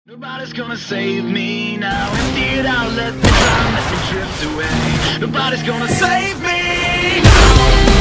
Nobody's gonna save me now. Indeed, I'll let me drown, let me drift away. Nobody's gonna save me.